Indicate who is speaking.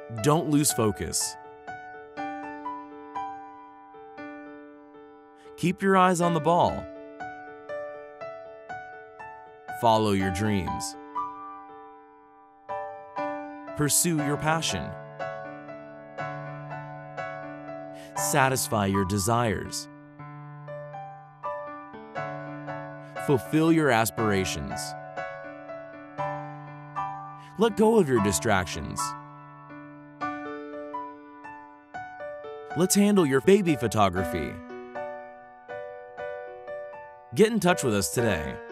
Speaker 1: Don't lose focus. Keep your eyes on the ball. Follow your dreams. Pursue your passion. Satisfy your desires. Fulfill your aspirations. Let go of your distractions. Let's handle your baby photography. Get in touch with us today.